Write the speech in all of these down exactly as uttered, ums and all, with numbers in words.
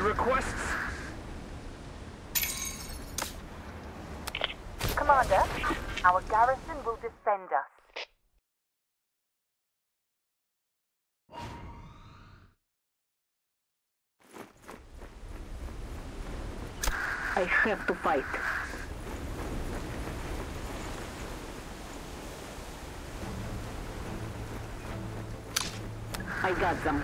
Any requests? Commander, our garrison will defend us. I have to fight. I got them.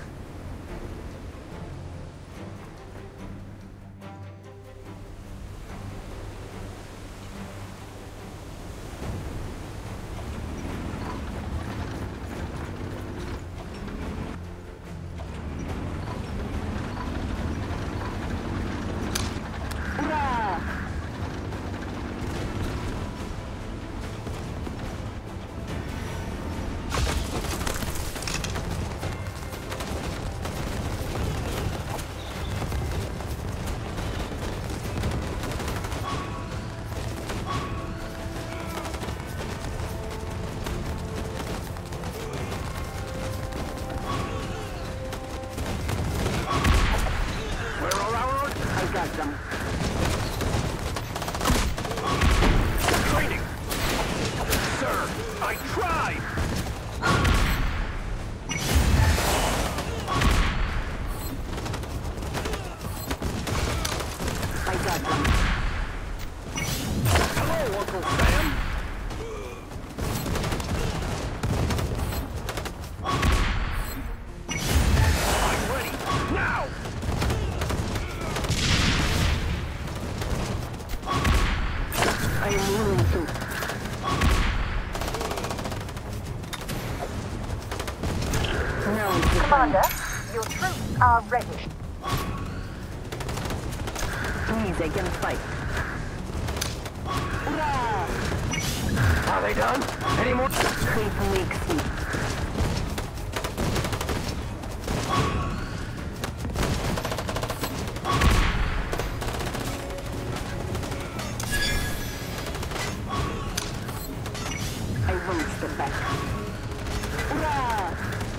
Commander, your troops are ready. Please, I can fight. Are they done? Any more? Hate makes me. I won't step back. Hurrah!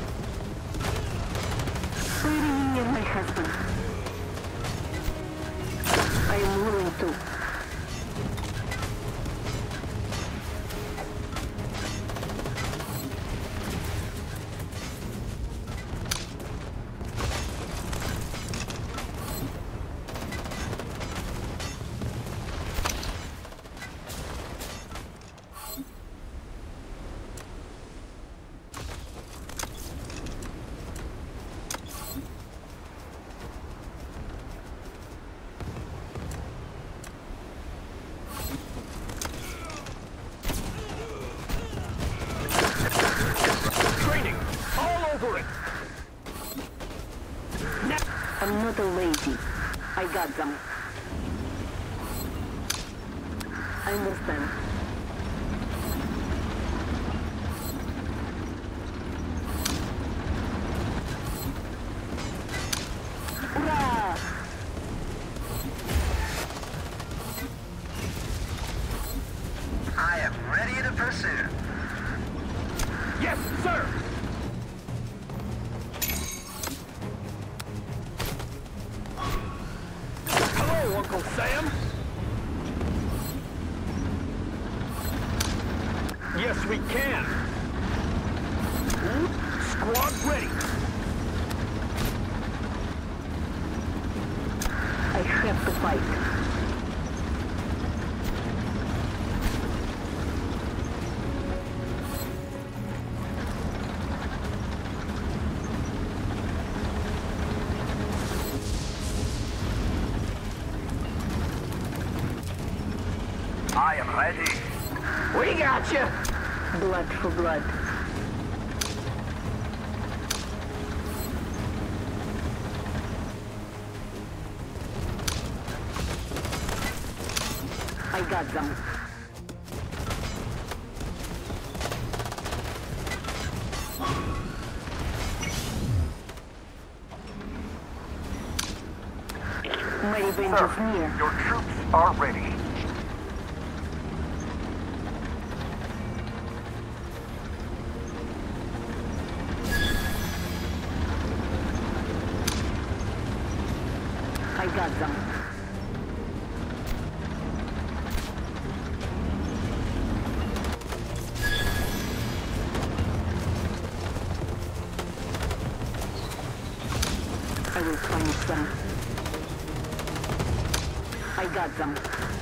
Waiting near my husband. I am willing to. I'm not a lady. I got them. I understand. Hurrah! I am ready to pursue. Yes, sir! Uncle Sam? Yes, we can. Squad ready. I have to fight. I am ready. We got you. Blood for blood. I got them. My revenge is near. Your troops are ready. got them. I will punish them. I got them.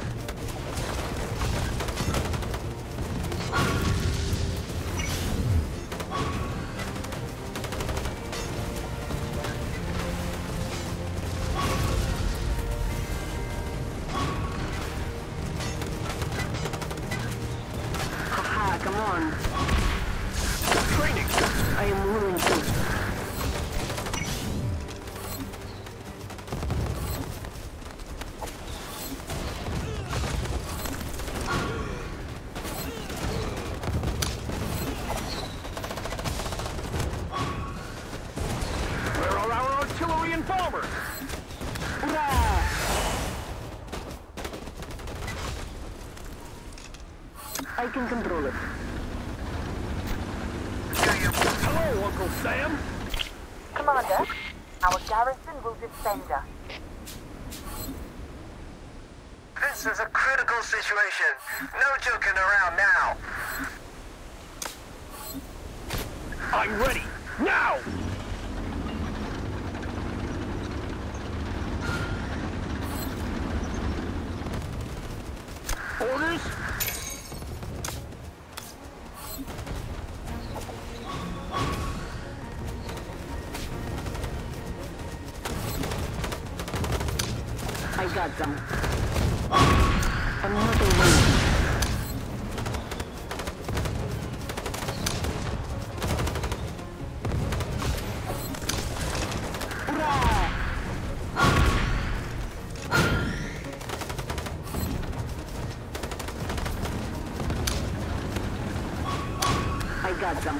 Haha, come on. Training! I am willing to. Where are our artillery and bombers? Hurrah! I can control it. Hello, Uncle Sam! Commander, our garrison will defend us. This is a critical situation. No joking around now. I'm ready! Now! Orders? I got them. Another one. Hurrah! I got them.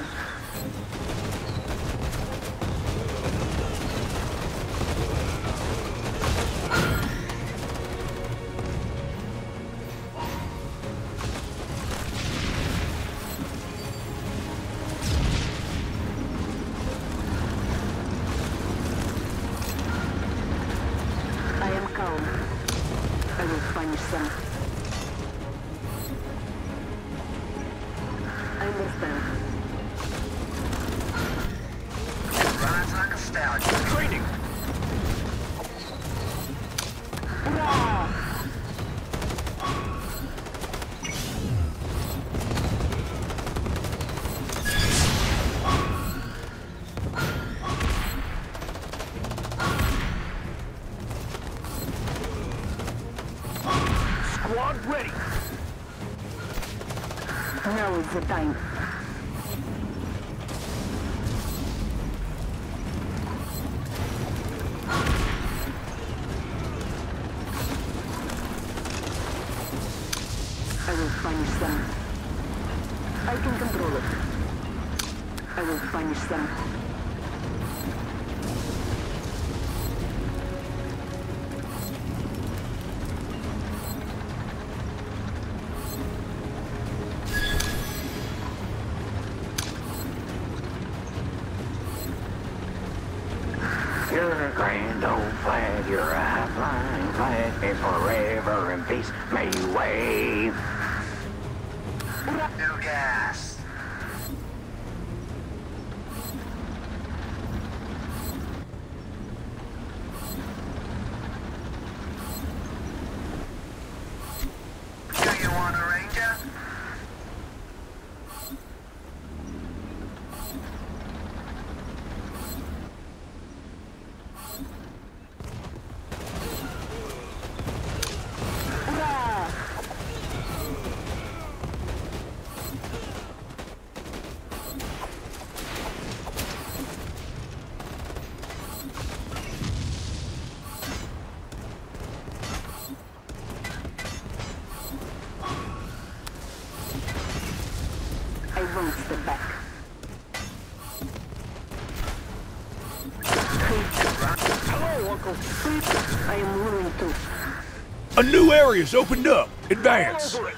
I am calm. I will punish them. I understand. Rides like a stallion. Training! Hurrah! Squad ready! Now is the time. I will punish them. I can control it. I will punish them. Your grand old flag, your high-flying flag, is forever in peace. May you wave. New gas. Do you want a ranger? Hurrah! I won't step back. Hello, Uncle. I am willing to. A new area's opened up. Advance. All over it.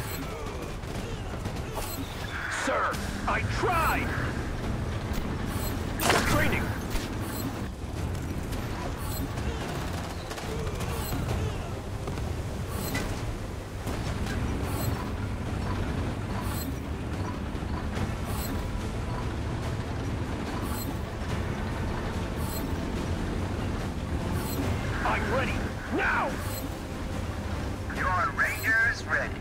Sir, I tried. Training. ready! Now! Your Rangers ready.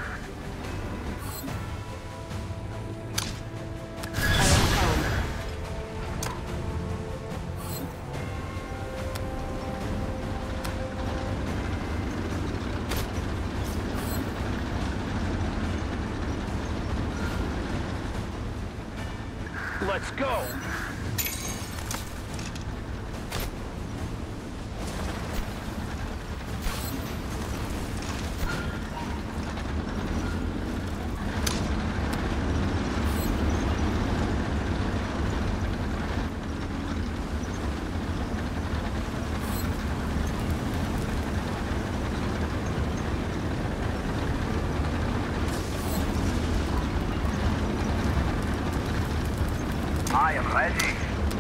Let's go! I am ready.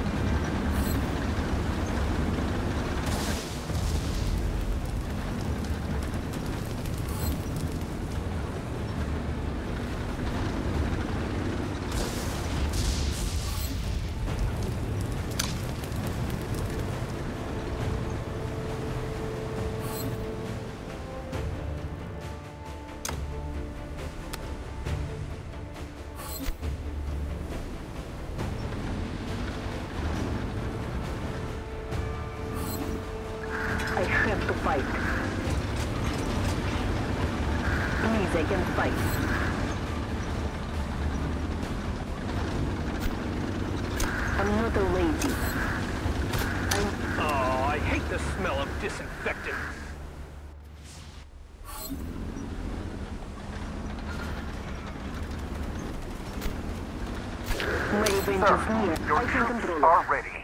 I have to fight. Please, I can fight. I'm not a lady. I'm... Oh, I hate the smell of disinfectant. My revenge is near. Your I can troops control are it. ready.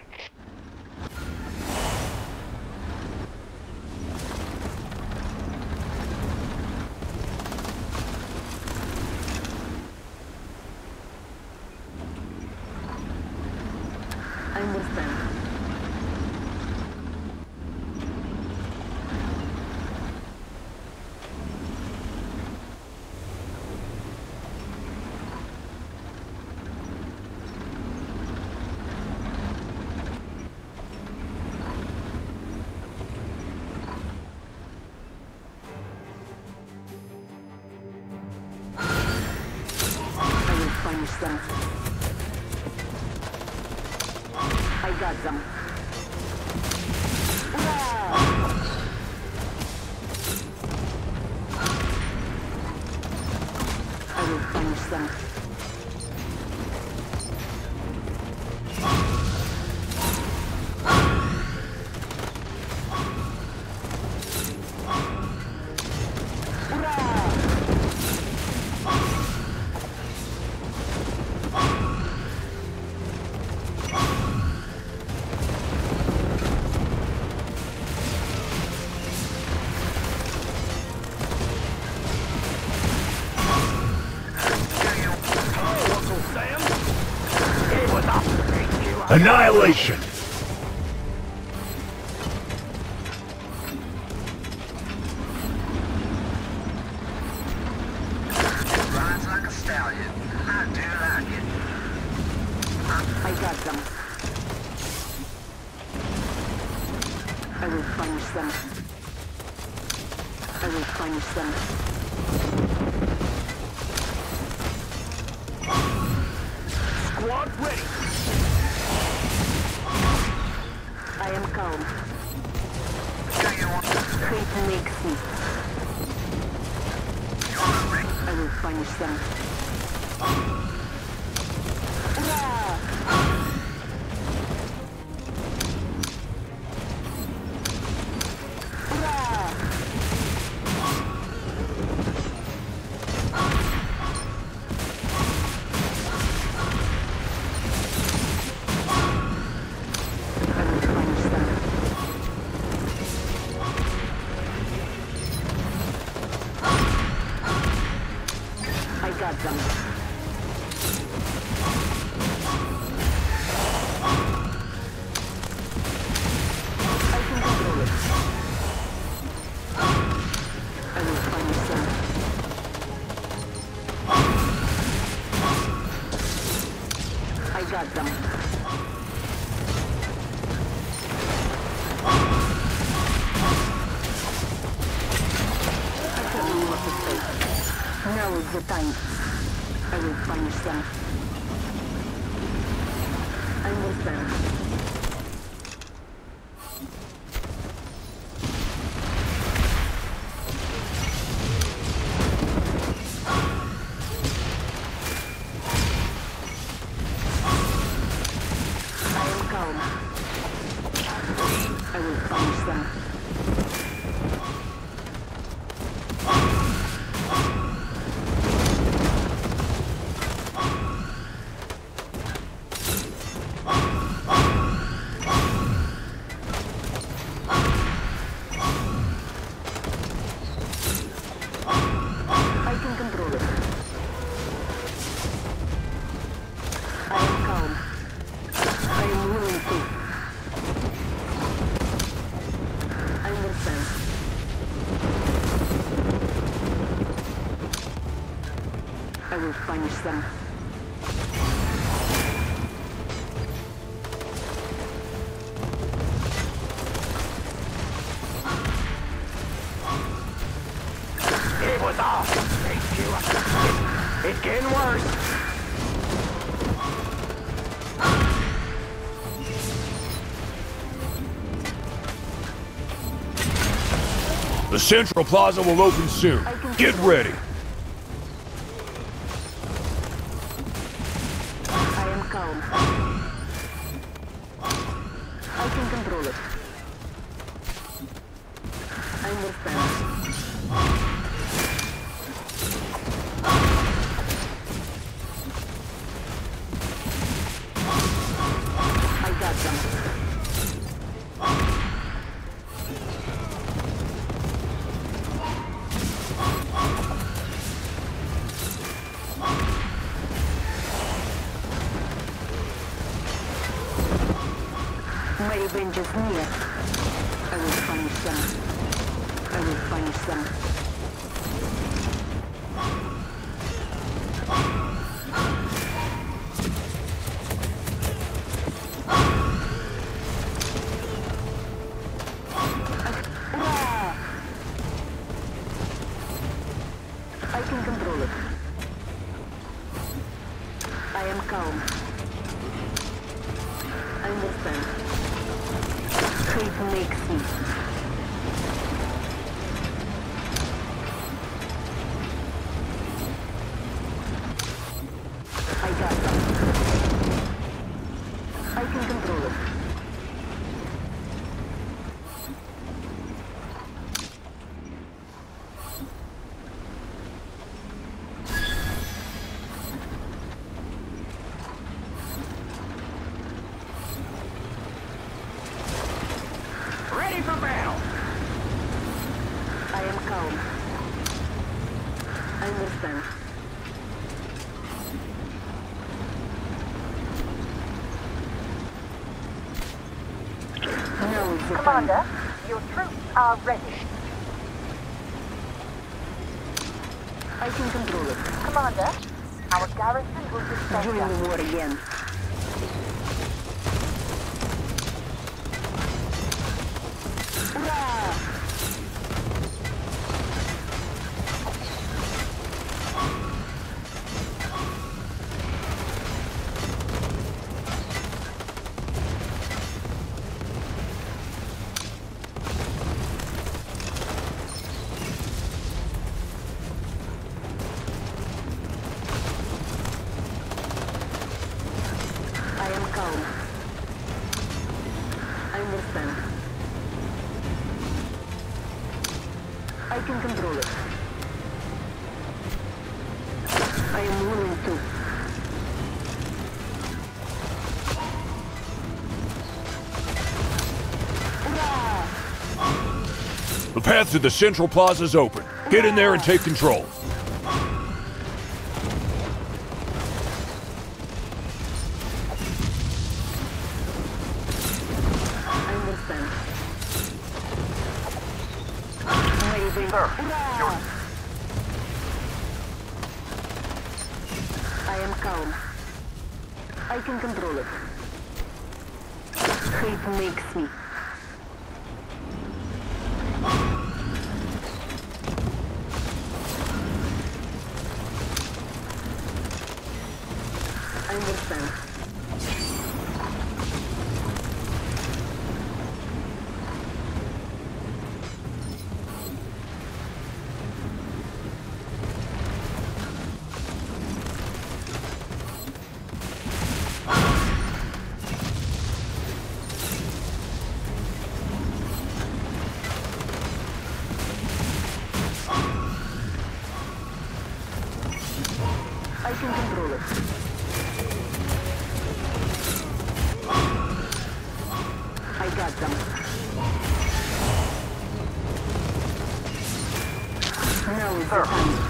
I understand. I will punish them. I got them. Hurrah! I will punish them. Annihilation! Rides like a stallion. I do like it. I got them. I will punish them. I will punish them. Squad ready! I am calm. Do you want Fate makes me. your ring? I will punish them. Hurrah! Hurrah! I will punish them. I got them. the time. I will punish them. I understand. I am calm. I will punish them. I can control it. I am calm. I am willing to. I understand. I will punish them. It was off. Thank you. It's, it's getting worse. The Central Plaza will open soon. Get ready. I am calm. I can control it. I understand. I got them. My revenge is near. I will punish them. I will punish them. Hurrah! I can control it. I am calm. I understand. Hate makes me. I got them. I can control it. Ready for battle. I am calm. I understand. Now is the time. Commander, your troops are ready. I can control it. Commander, our garrison will defend Join us. the war again. Hurrah! I am calm. I understand. I can control it. I am willing to. Hurrah! The path to the Central Plaza is open. Get in there and take control. I understand. My revenge. Hurrah! I am calm. I can control it. Hate makes me. can control it. I got them. Now is the time.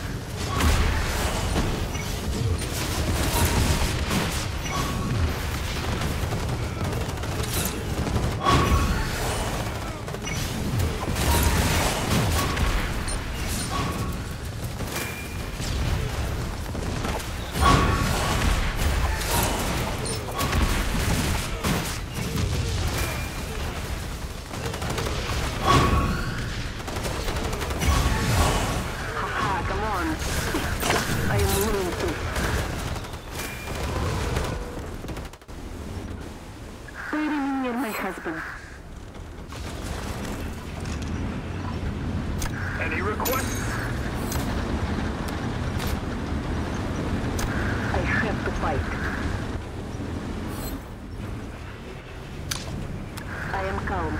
Husband. Any requests? I have to fight. I am calm.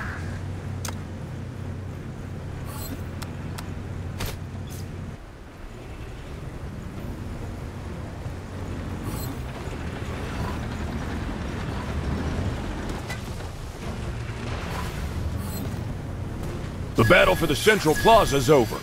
The battle for the Central Plaza is over.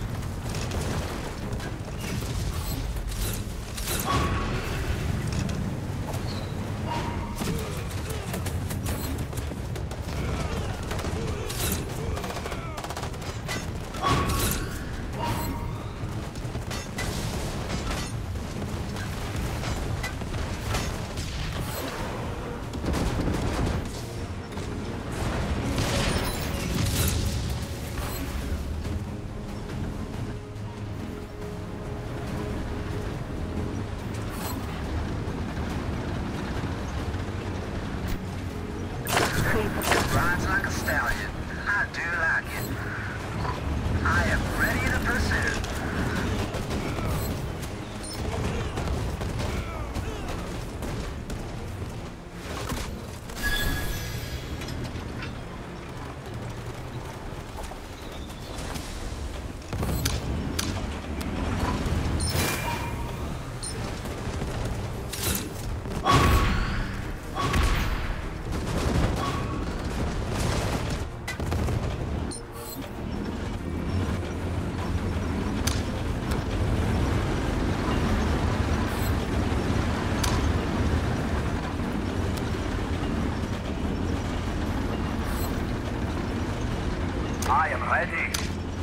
Rides like a stallion. I do like it. I am ready to pursue. I am ready.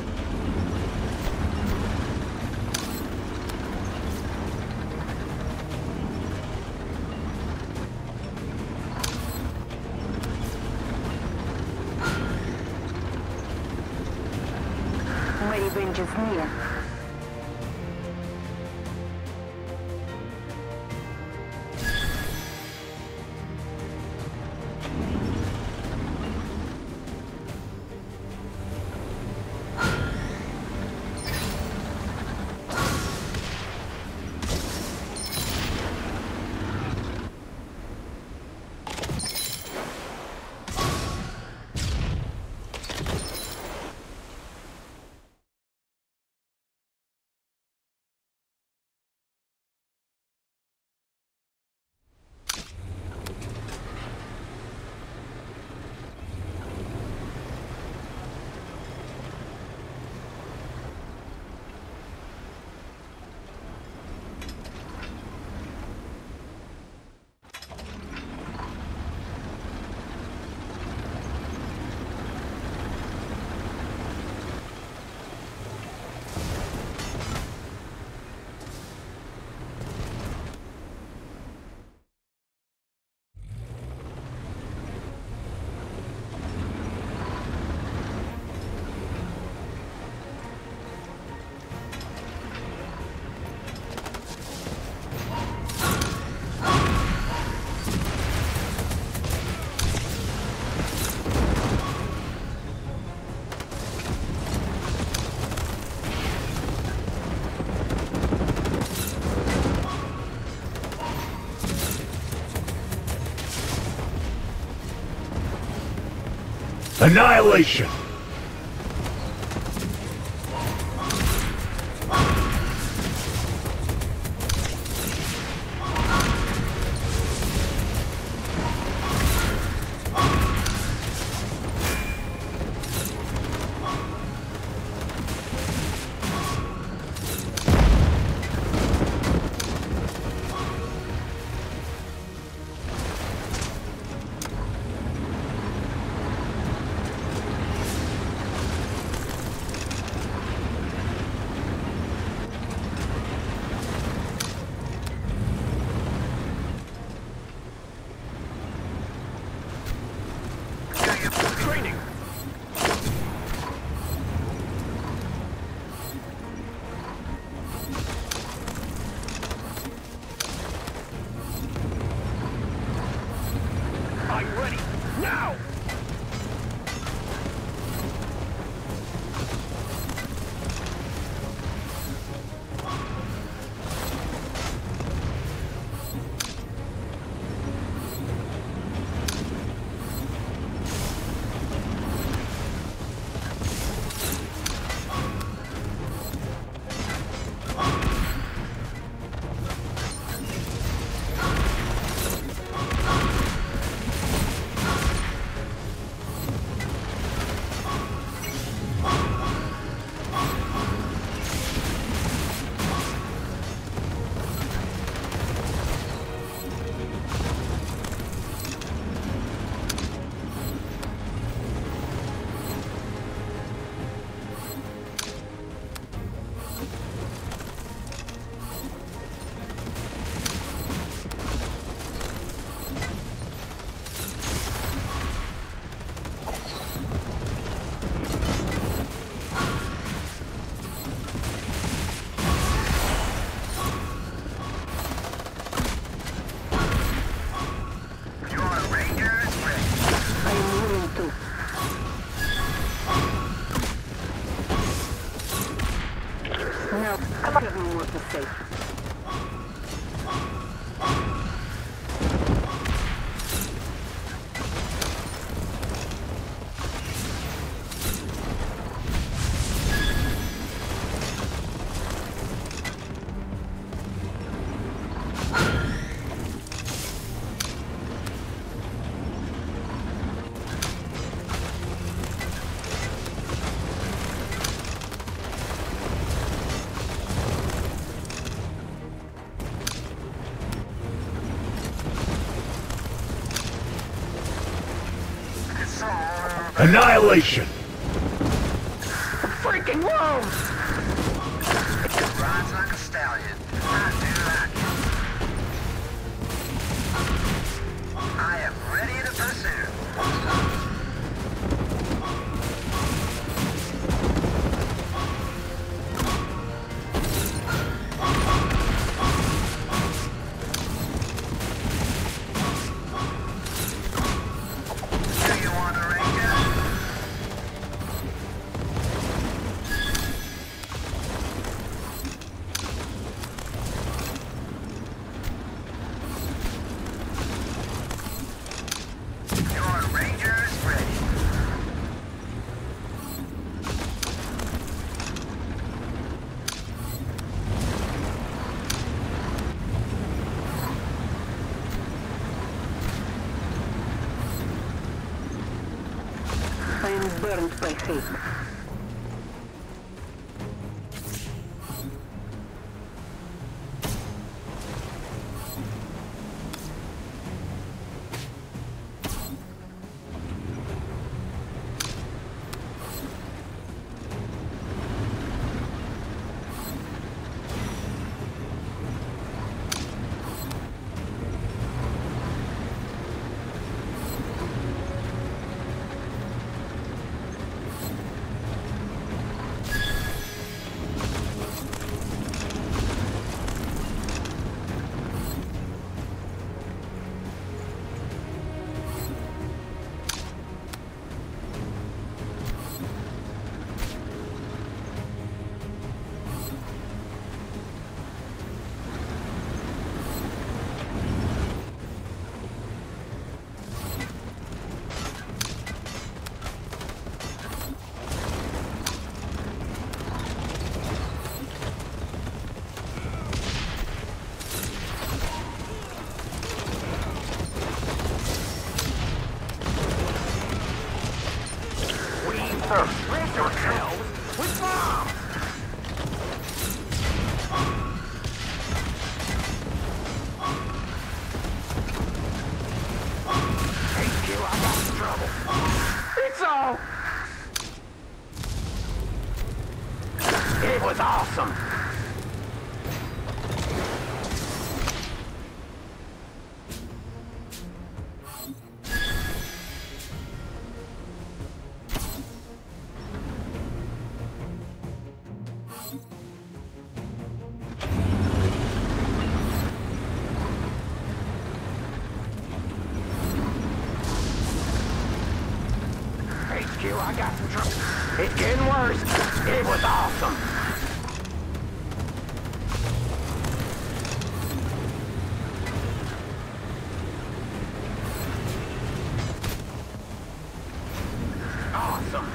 My revenge is near. Annihilation! safe. Annihilation! Freaking wolves! Rides like a stallion. I do like it. I am ready to pursue. Do you want a ranger? Your ranger is ready. I am burned by hate. Surface yourselves with bombs! H Q, I got in trouble. It's all... It was awesome! H Q, I got some trouble. It's getting worse. It was awesome. Awesome.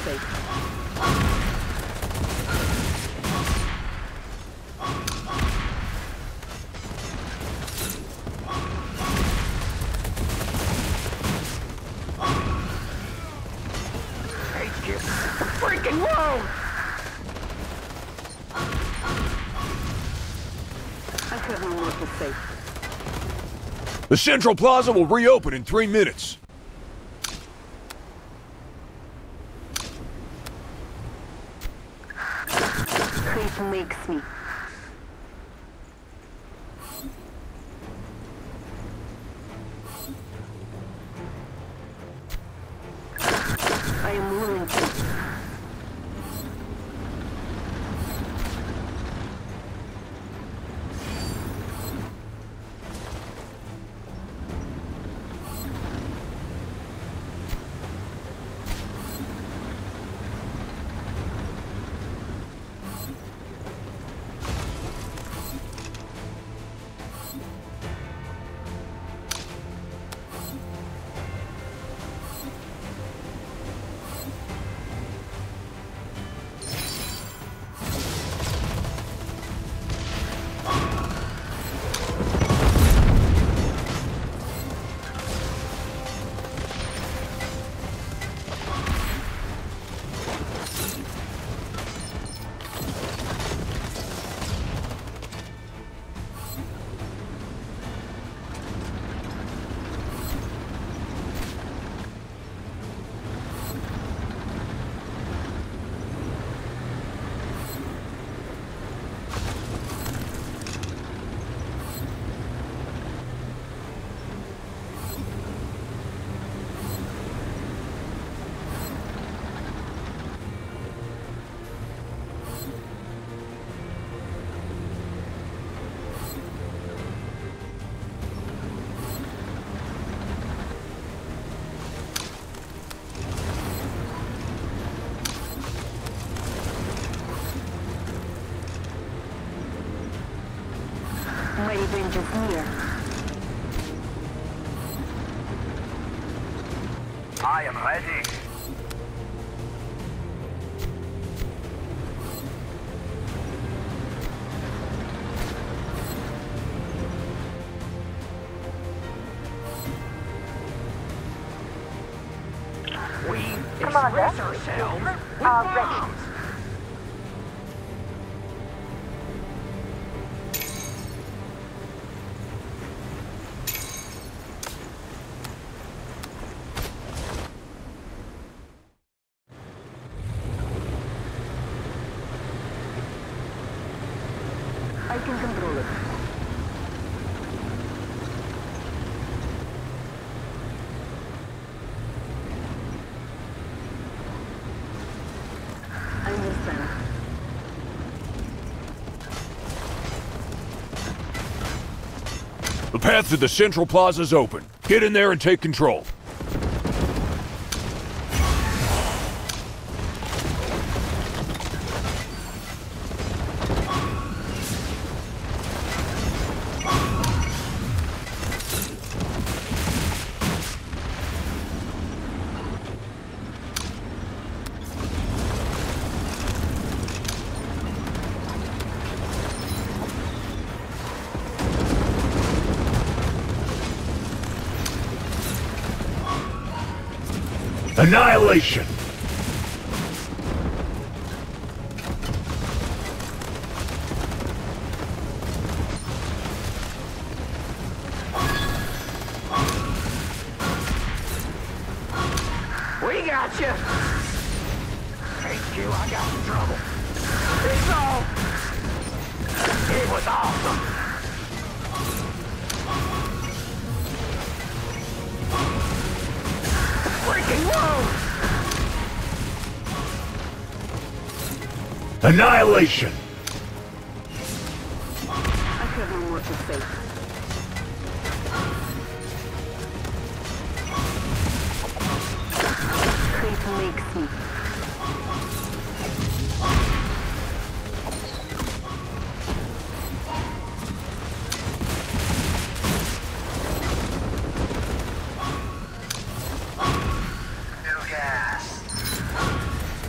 safe. H Q. Freaking whoa! I have no more to say. The Central Plaza will reopen in three minutes. Hate makes me. I am willing to. My revenge is near. I am ready. We Commander, express ourselves with are ready. bombs. I can control it. I understand. The path to the Central Plaza is open. Get in there and take control. Annihilation! We got you. H Q, I got some trouble. It's all. It was awesome. Freaking whoa! Annihilation! I have no more to say. Hate makes me. No gas.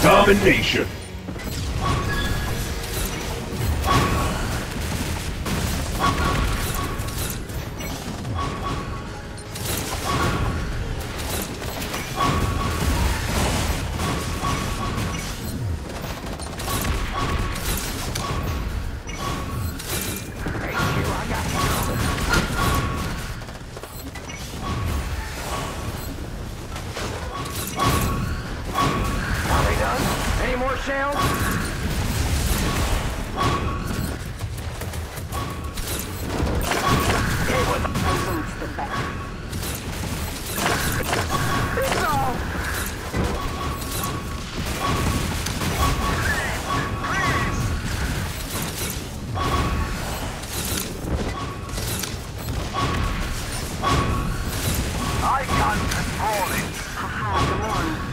Domination. Shells? It was Amongst the back. it's all. I can't control it. Haha, come on.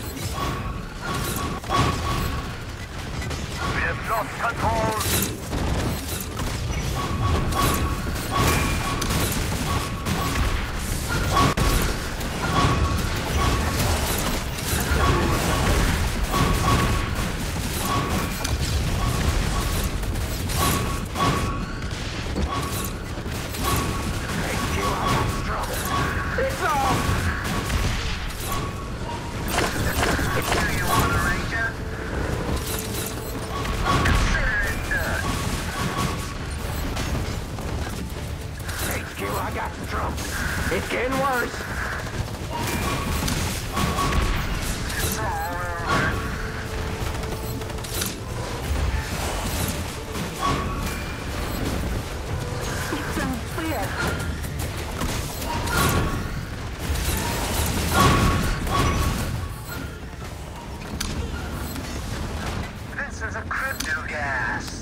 We have lost control. It's all. Do you want a ranger? Consider it done. H Q, I got some trouble. It's getting worse. It's all over. It's unfair. This is a crypto gas.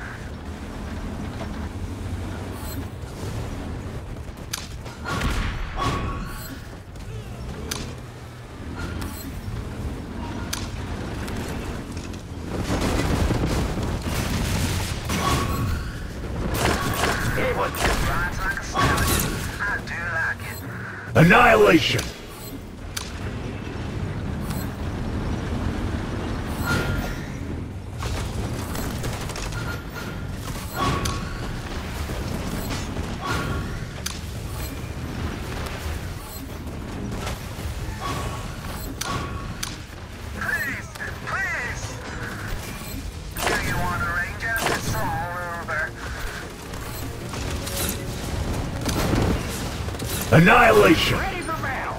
It was Rides like a stallion. I do like it. Annihilation. Please, please. Do you want a ranger? It's all over. Annihilation. ready for battle.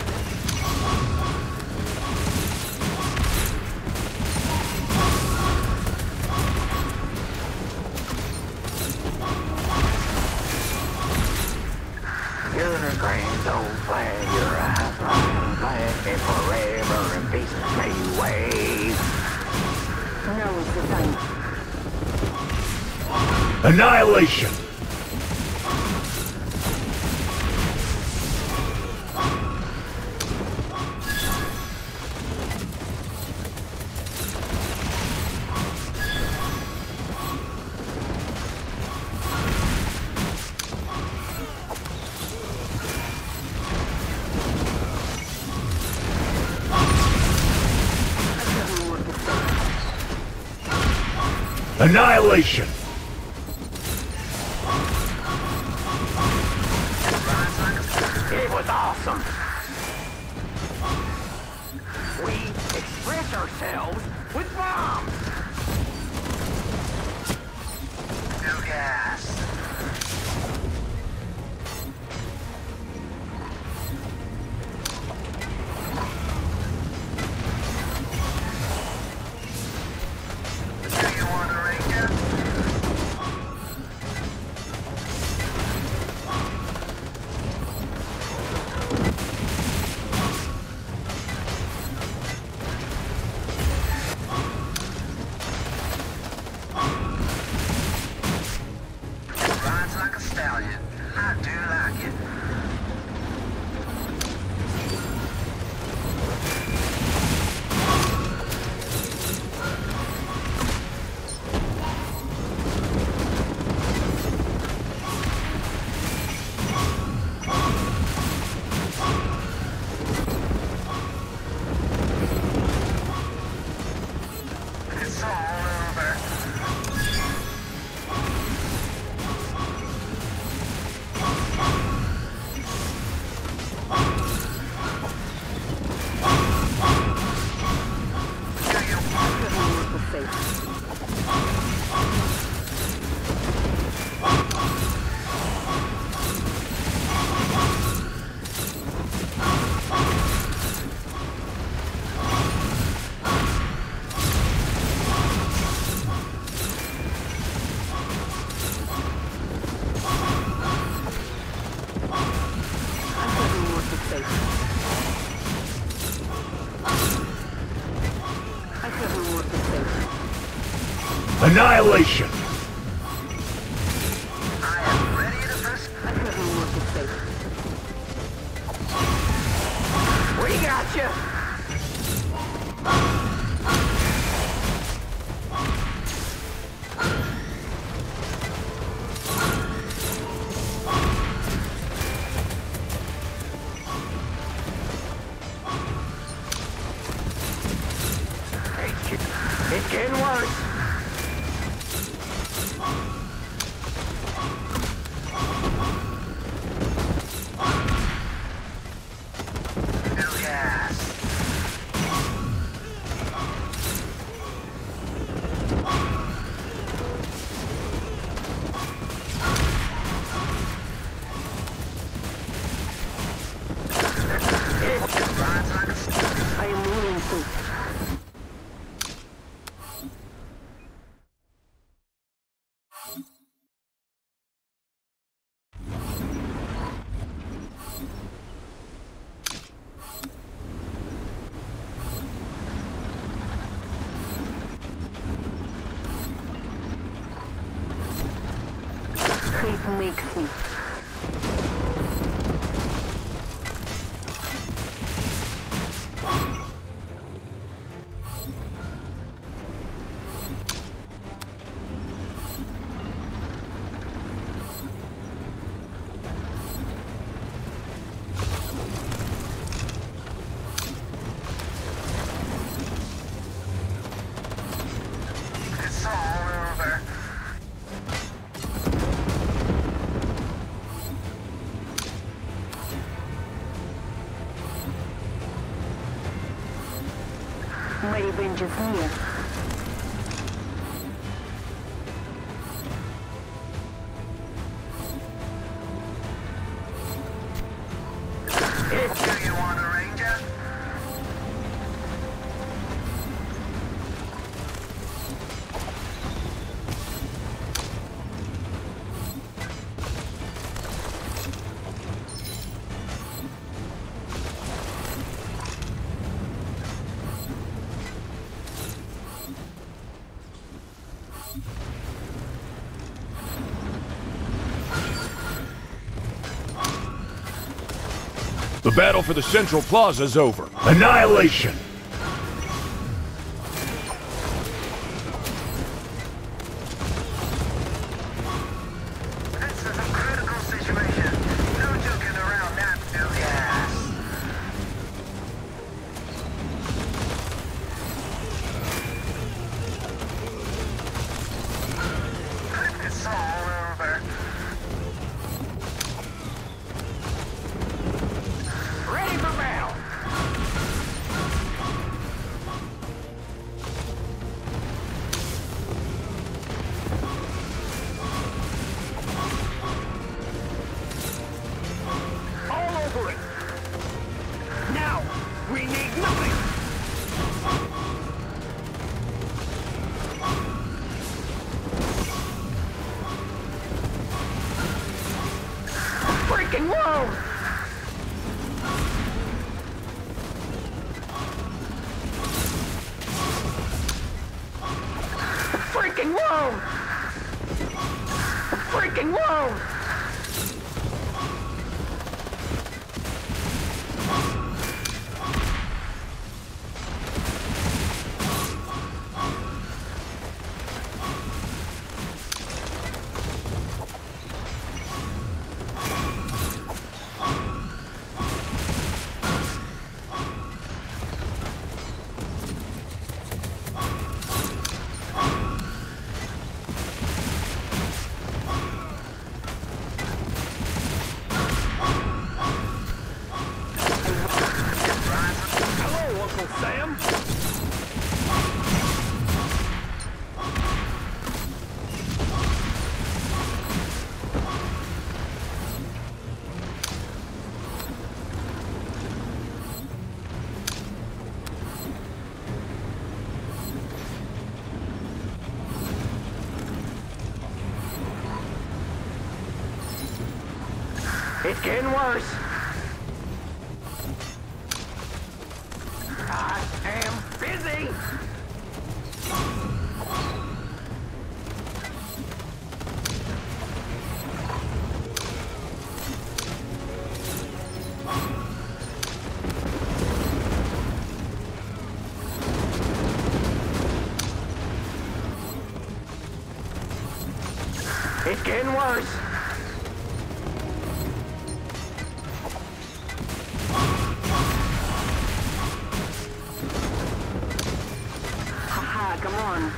You're a grand old flag, you're a high-flying flag, and forever in peace may you wave. Now is the time. Annihilation. Annihilation. It was awesome. We express ourselves with bombs. New gas. Do you want a ranger? Annihilation! I am ready to pursue. I have no more to say. We got you. It's getting worse. No gas. I am willing to. Hate makes me. It's all over. My revenge is near. Do you want a ranger? The battle for the Central Plaza is over. Annihilation! This is a critical situation. No joking around that, no gas. It's all over. Ready for battle. All over it. Now, we need nothing. Freaking whoa! Freaking whoa! Freaking whoa! Hello, Uncle Sam. It's getting worse. I am busy. It's getting worse. Haha, come on.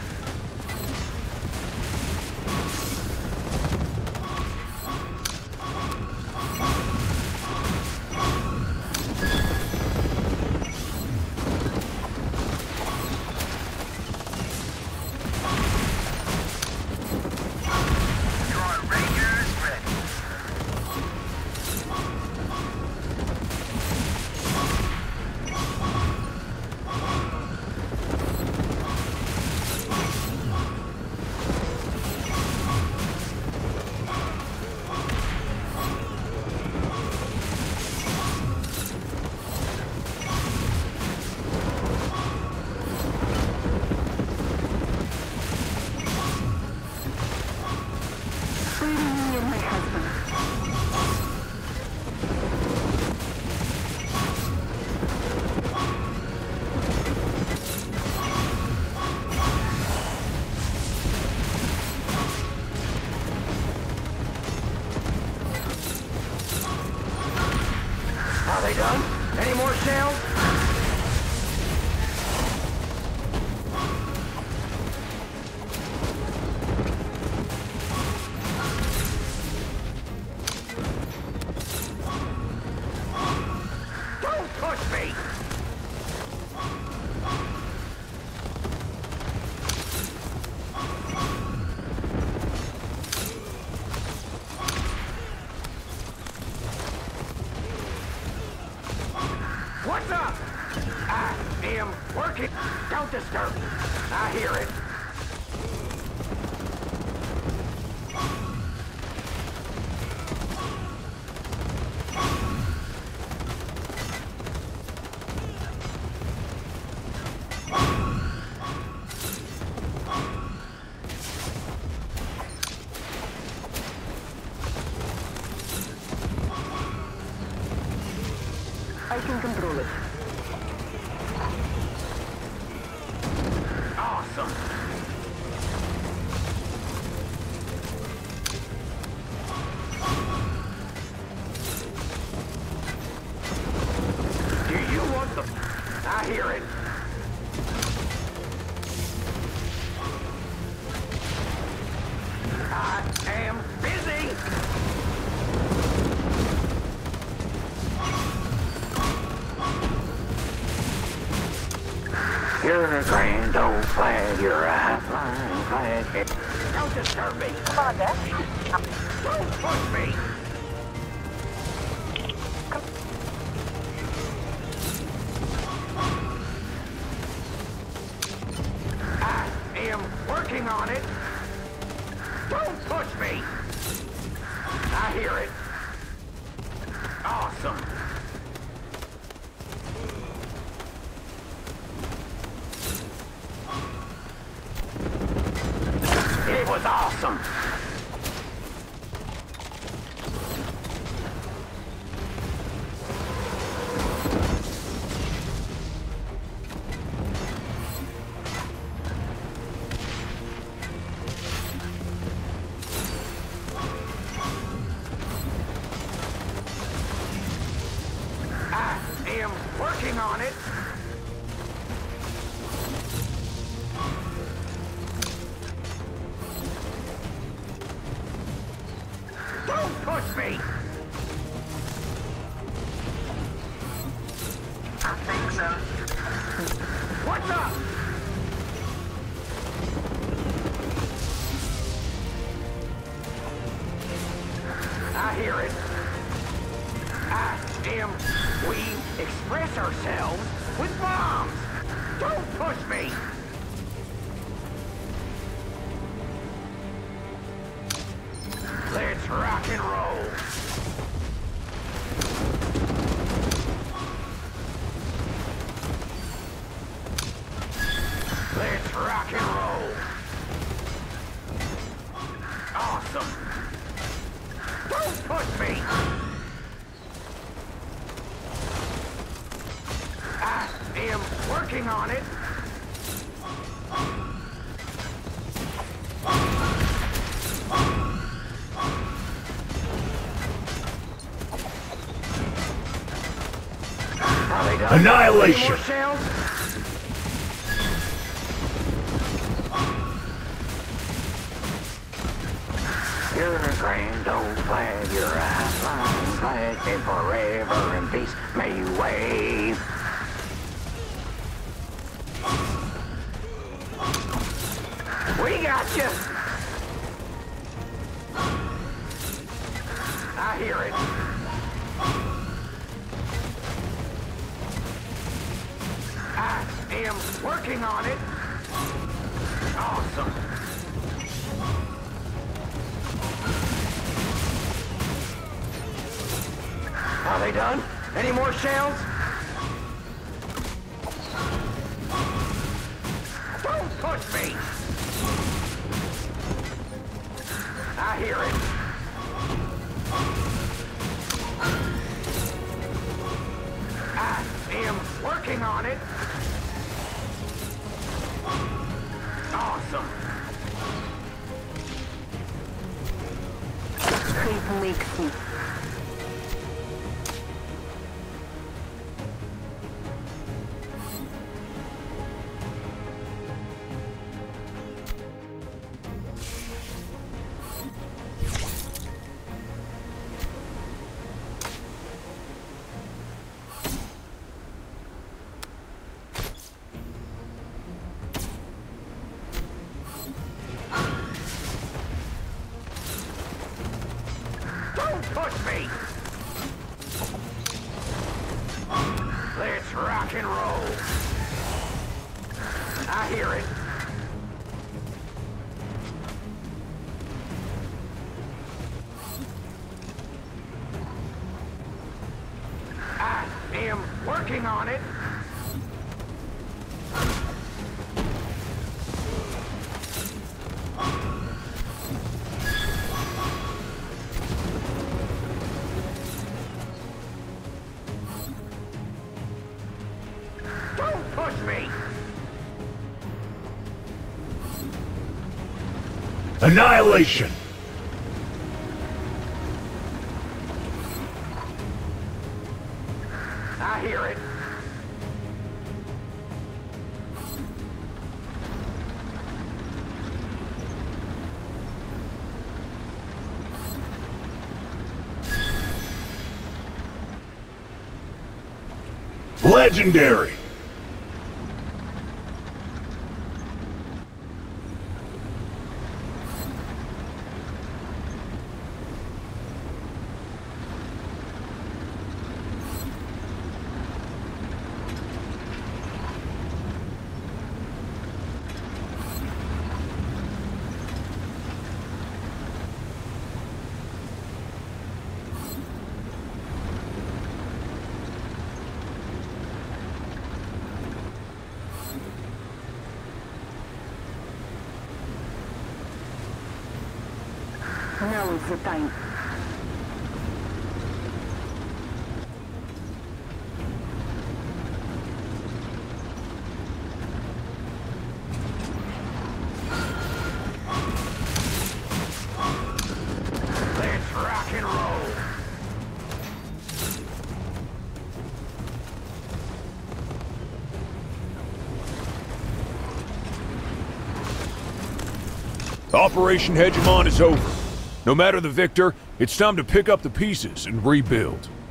Your Rangers ready. Waiting me and my husband. Are they done? Any more shells? Don't push me! What's up? I am working. Don't disturb me. I hear it. I can control it. Awesome. Do you want the... I hear it. I am busy. You're a grand old flag, you're a high-flying flag. Don't disturb me. Come on, Dad. Don't push me. I am working on it. Don't push me. I hear it. Awesome. It was awesome. I am working on it. Don't push me! I think so. What's up? I hear it. I am... We express ourselves with bombs! Don't push me! Let's rock and roll! Let's rock and roll! Awesome! Don't push me! I am working on it! done? Annihilation. Any more shells? You're a grand old flag, you're a high-flying flag, and forever in peace may you wave. We got you. I hear it. I am working on it. Awesome. Are they done? Any more shells? Don't push me! I hear it. I am working on it. Awesome. Hate makes me. Push me! Let's rock and roll. I hear it. I am working on it. Don't push me! Annihilation. I hear it. Legendary. Now is the time. Let's rock and roll. Operation Hegemon is over. No matter the victor, it's time to pick up the pieces and rebuild.